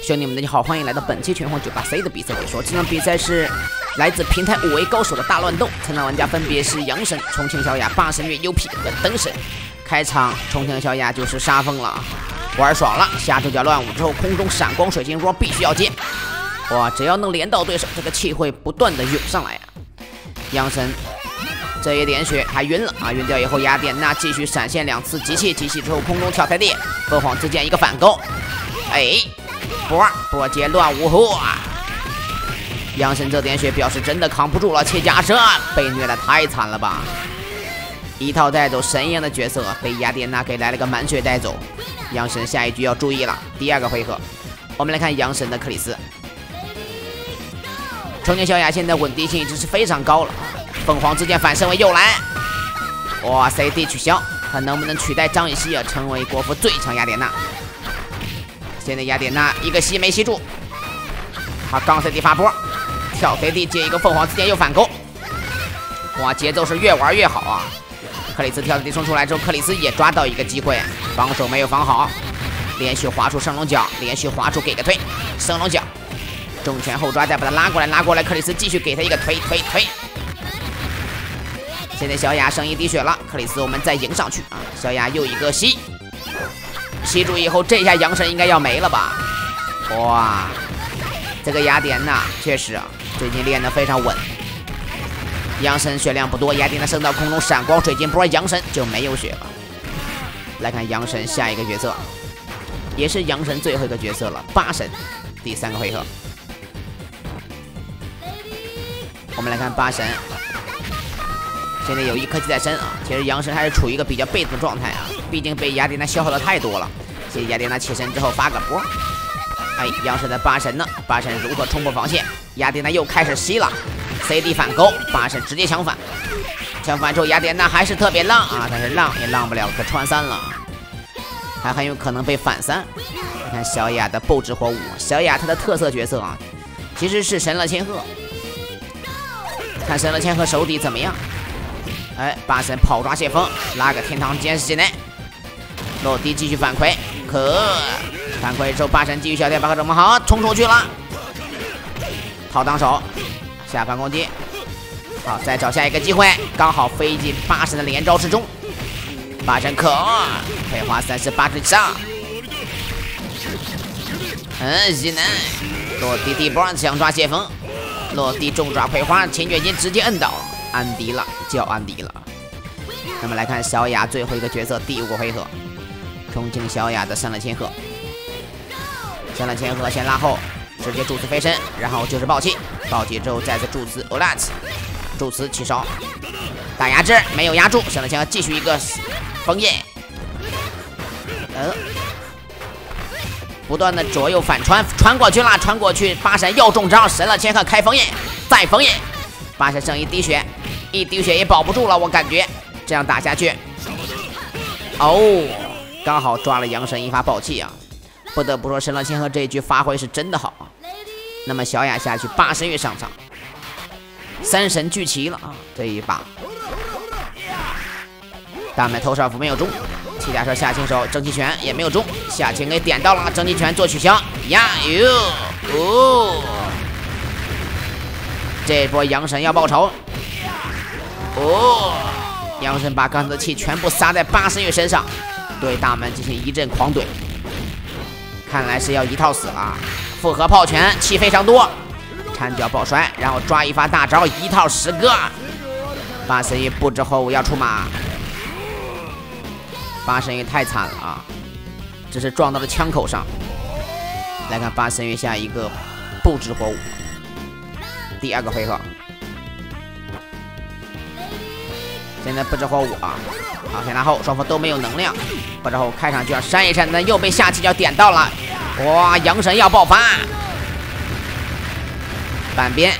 兄弟们，大家好，欢迎来到本期全红98C 的比赛解说。这场比赛是来自平台5位高手的大乱斗，参战玩家分别是杨神、重庆小雅、八神月、UP 和灯神。开场，重庆小雅就是杀疯了，玩爽了，下手脚乱舞之后，空中闪光水晶波必须要接。哇，只要能连到对手，这个气会不断的涌上来啊！杨神这一点血还晕了啊！晕掉以后，雅典娜继续闪现2次集气之后空中跳台地，凤凰之剑一个反勾，哎。波接乱舞后啊！杨神这点血表示真的扛不住了，切假设被虐的太惨了吧！一套带走神一样的角色被雅典娜给来了个满血带走，杨神下一局要注意了。第2个回合，我们来看杨神的克里斯。重庆小雅现在稳定性一直是非常高了，凤凰之剑反身为右蓝，哇 CD 取消，他能不能取代张雨绮啊，成为国服最强雅典娜？现在雅典娜一个吸没吸住，他刚 CD 发波，跳 CD 接一个凤凰之剑又反勾，哇，节奏是越玩越好啊！克里斯跳 CD 冲出来之后，克里斯也抓到一个机会，防守没有防好，连续滑出升龙脚，连续滑出给个推，升龙脚，重拳后抓再把他拉过来，克里斯继续给他一个推。现在小雅剩1滴血了，克里斯我们再迎上去啊！小雅又一个吸住以后，这下杨神应该要没了吧？哇，这个雅典娜确实啊，最近练得非常稳。杨神血量不多，雅典娜升到空中闪光水晶波，杨神就没有血了。来看杨神下一个角色，也是杨神最后一个角色了，八神。第3个回合，我们来看八神。现在有一颗技在身啊，其实杨神还是处于一个比较被动的状态啊，毕竟被雅典娜消耗的太多了。谢谢雅典娜起身之后发个波，哎，杨神的八神呢？八神如何冲破防线？雅典娜又开始吸了 ，CD 反勾，八神直接抢反之后，雅典娜还是特别浪啊，但是浪也浪不了个穿3了，还很有可能被反3。你看小雅的爆之火舞，小雅她的特色角色啊，其实是神乐千鹤，看神乐千鹤手底怎么样？哎，八神跑抓泄风，拉个天堂监视技能，落地继续反馈，反馈之后，八神继续小电把克这么好，冲出去了，套挡手，下方攻击，好，再找下一个机会，刚好飞进八神的连招之中，八神可以花38之上，技能落地地波强抓泄风，落地重抓葵花，前跃金直接摁倒。安迪了，叫安迪了。那么来看小雅最后一个角色，第5个回合，重庆小雅的上了千鹤，上了千鹤先拉后，直接助词飞身，然后就是暴气之后再次助词 Olat， 助词起烧，打压制没有压住，上了千鹤继续一个枫叶，不断的左右反穿过去了，穿过去，八神又中招，神了千鹤开枫叶，再枫叶，八神剩1滴血。1滴血也保不住了，我感觉这样打下去，哦，刚好抓了杨神一发暴气啊！不得不说，神乐千鹤这一局发挥是真的好啊。那么小雅下去，八神月上场，3神聚齐了啊！这一把，大麦头上符没有中，气甲车下轻手，蒸汽拳也没有中，下轻给点到了，蒸汽拳做取消呀这波杨神要报仇。杨神把刚才的气全部撒在八神月身上，对大门进行一阵狂怼，看来是要一套死了。复合炮拳，气非常多，缠脚抱摔，然后抓一发大招，一套10个。八神月不知后午要出马，八神月太惨了啊，只是撞到了枪口上。来看八神月下一个不知火舞，第2个回合。现在不知火舞啊，好，先拉后，双方都没有能量。不知后开场就要扇一扇，但又被下气脚点到了。哇，杨神要爆发，半边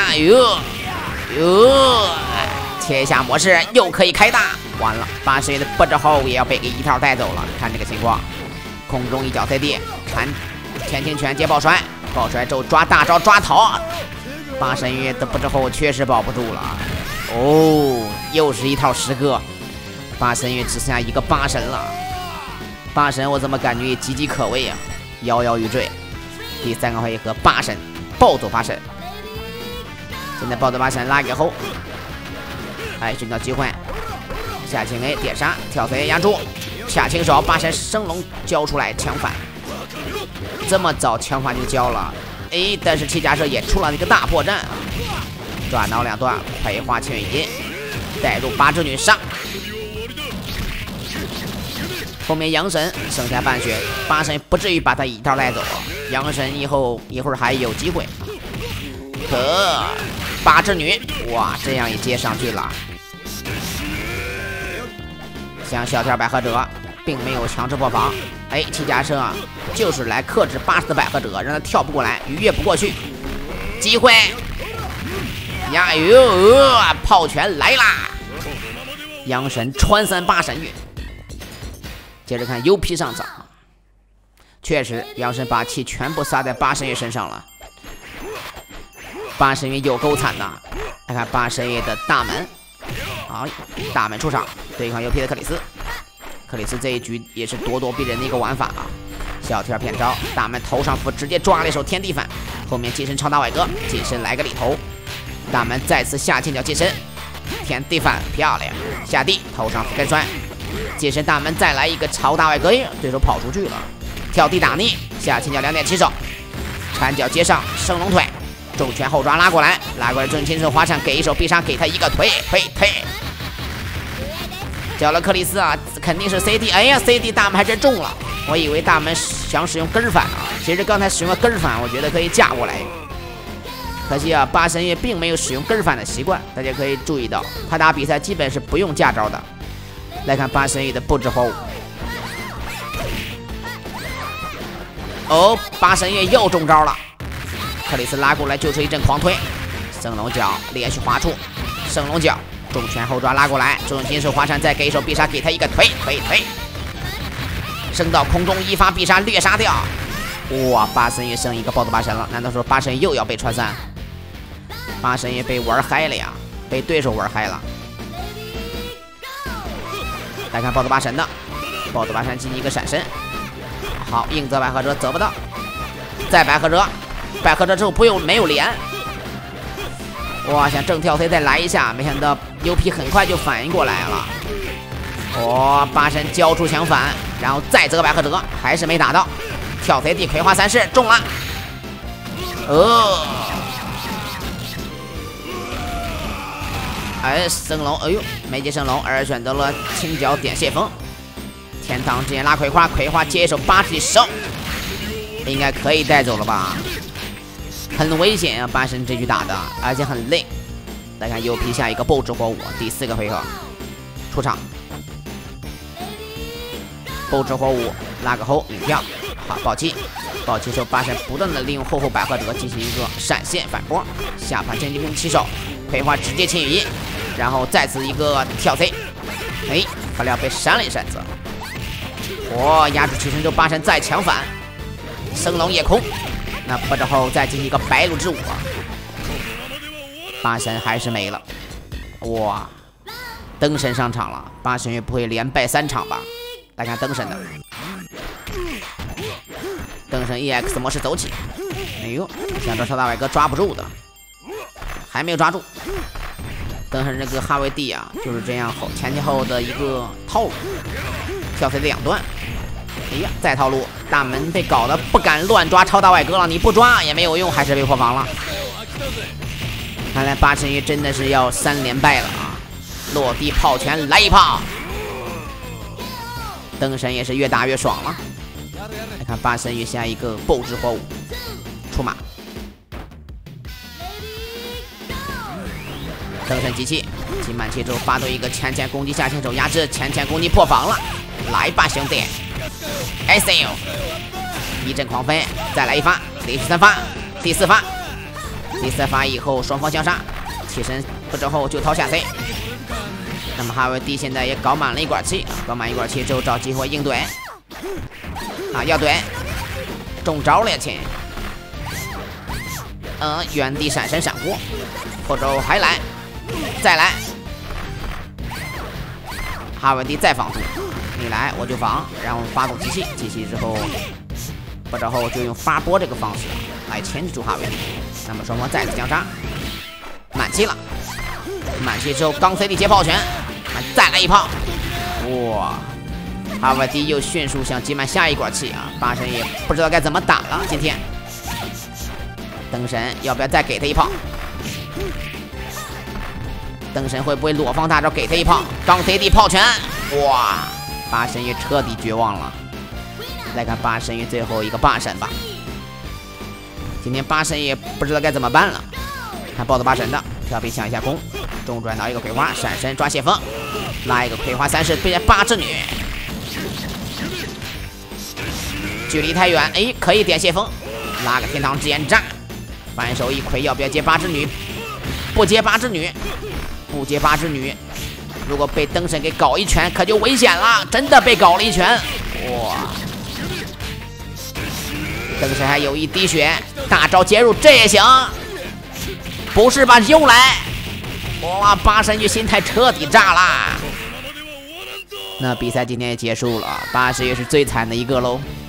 切下模式又可以开大，完了，八神月的不知后也要被给一套带走了。看这个情况，空中一脚CD，天青拳接爆摔，爆摔之后抓大招抓逃，八神月的不知后确实保不住了。又是一套10个，八神月只剩下一个八神了。八神我怎么感觉也岌岌可危啊，摇摇欲坠。 第3个回合8神暴走8神，现在暴走8神拉给后，哎，寻找机会，下青 A 点杀跳 C 压住，下青手8神升龙交出来强反，这么早强反就交了，哎，但是七家社也出了一个大破绽，抓挠2段葵花千羽音，带入8只女上。后面阳神剩下半血，8神不至于把他一刀带走。阳神一会儿还有机会，可8只女，哇，这样也接上去了。像小跳百合者并没有强制破防，哎，七家社就是来克制80的百合者，让他跳不过来，逾越不过去。机会呀哟，炮拳来啦！阳神穿3 8神域。接着看 UP 上场，确实阳神把气全部撒在8神月身上了。8神月有够惨呐！来看8神月的大门，好，大门出场对抗 UP 的克里斯。克里斯这一局也是咄咄逼人的一个玩法啊！小跳骗招，大门头上符直接抓了一手天地反，后面近身超大外哥，近身来个里头，大门再次下近角近身，天地反漂亮，下地头上符跟摔。近身大门再来一个超大外格，对手跑出去了，跳地打逆，下前脚2点起手，缠脚接上升龙腿，重拳后抓拉过来正亲手滑铲给一手必杀，给他一个推，叫了克里斯啊，肯定是 CD， 哎呀 CD 大门还真中了，我以为大门想使用根反啊，其实刚才使用了根反，我觉得可以架过来，可惜啊8神月并没有使用根反的习惯，大家可以注意到他打比赛基本是不用架招的。来看8神域的不知火舞，哦，8神域又中招了，克里斯拉过来就是一阵狂推，升龙脚连续滑出，升龙脚重拳后抓拉过来，重金手滑铲再给一手必杀，给他一个推，升到空中一发必杀略杀掉，哇，8神域剩一个暴走8神了，难道说8神域又要被穿散？8神域被玩嗨了呀，被对手玩嗨了。来看暴走8神的，暴走8神进行一个闪身，好，硬则百合者走不到，再百合者之后没有连，哇，想正跳 C 再来一下，没想到 UP 很快就反应过来了，哇，8神交出强反，然后再折百合者，还是没打到，跳 C 地葵花3式中了，哎，升龙，哎呦，没接升龙，而选择了轻脚点泄风。天堂之眼拉葵花，葵花接一手8只手，应该可以带走了吧？很危险啊，8神这局打的，而且很累。来看 UP 下一个爆之火舞，第4个回合出场，爆之火舞拉个后引跳，好，暴击手8神不断的利用后百合者进行一个闪现反波，下盘千斤弓起手。葵花直接轻羽，然后再次一个跳 C， 哎，不料被闪了一闪子，哇，压住起身之后8神再强反，升龙夜空，那不之后再进行一个白鹿之舞，8神还是没了，哇，灯神上场了，8神也不会连败3场吧？来看灯神的，灯神 EX 模式走起，哎呦，想着超大外哥抓不住的。还没有抓住，灯神这个哈维蒂啊，就是这样前后的一个套路，跳 C 的2段，哎呀，再套路，大门被搞得不敢乱抓超大外哥了，你不抓也没有用，还是被破防了。看来8神域真的是要3连败了啊！落地炮拳来一炮，灯神也是越打越爽了。来看8神域下一个爆之火舞出马。灯神机器进满气之后发动一个前攻击下轻手压制，前攻击破防了，来吧兄弟 ，SL 一阵狂飞，再来一发，连续3发，第4发以后双方相杀，起身不之后就掏下 C。那么哈维蒂现在也搞满了一管气，之后找机会应对，啊要怼，中招了呀亲，原地闪身闪过，或者还来。再来，哈维蒂再防住，你来我就防，然后发动机器之后不之后就用发波这个方式来牵制住哈维。那么双方再次相杀，满气了，满气之后刚 CD 接炮拳，再来一炮，哇！哈维迪又迅速想接满下一管气啊！八神也不知道该怎么打了。今天灯神要不要再给他一炮？灯神会不会裸放大招给他一炮？刚 CD 炮拳，哇！八神也彻底绝望了。来看八神与最后一个八神吧。今天八神也不知道该怎么办了。看抱着八神的调皮抢一下攻，中转到一个葵花，闪身抓血风，拉一个葵花三式对战八之女。距离太远，哎，可以点血风，拉个天堂之眼炸，反手一葵，要不要接八之女？不接八之女，不接八之女。如果被灯神给搞一拳，可就危险了，真的被搞了一拳，哇！灯神还有一滴血，大招接入，这也行？不是吧？又来！哇！八神就心态彻底炸啦。那比赛今天也结束了，八神也是最惨的一个喽。